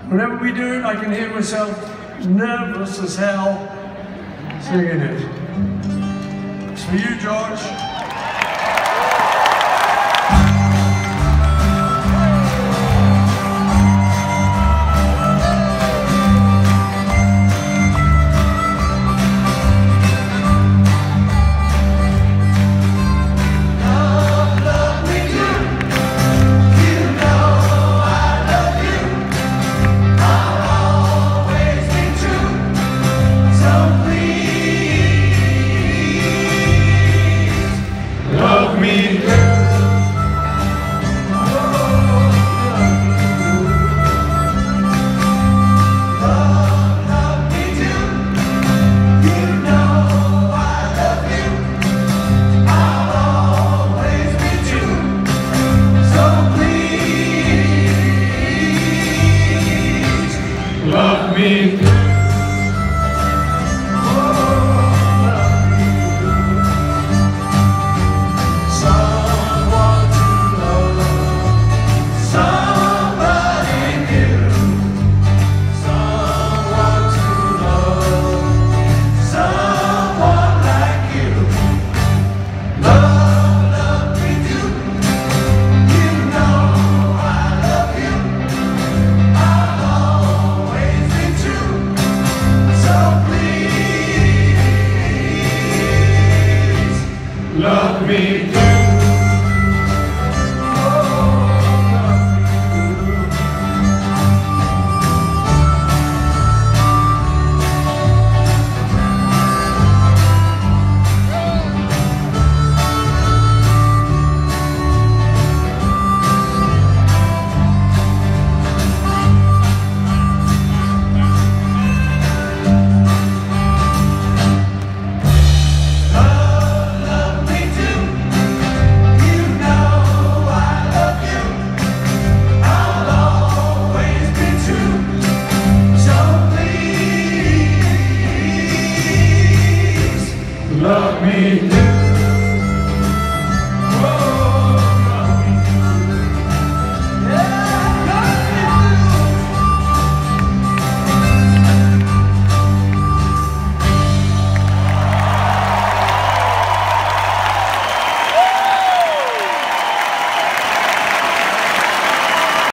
Whenever we do it, I can hear myself nervous as hell singing it. It's for you, George. Love me. Someone to love, somebody new. Someone to love, someone like you. Love me do. You know I love you. I'll always be true. So please, Love me do. Love me do.